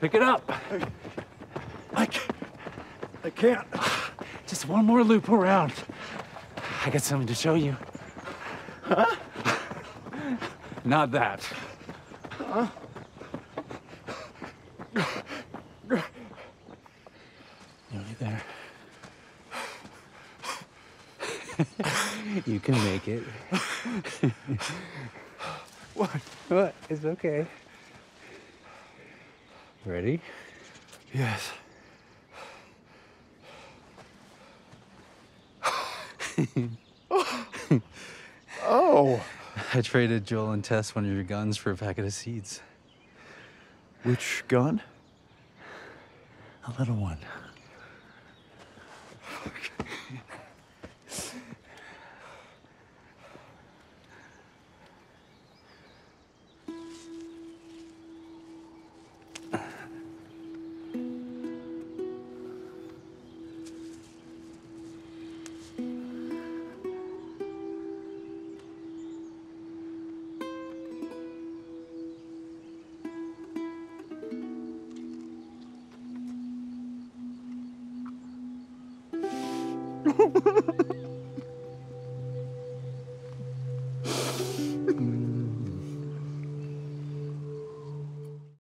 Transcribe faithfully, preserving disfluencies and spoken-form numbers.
Pick it up. I can't. I can't. Just one more loop around. I got something to show you. Huh? Not that. Huh? Nearly there. You can make it. What? What? It's okay. Ready? Yes. Oh. I traded Joel and Tess one of your guns for a packet of seeds. Which gun? A little one.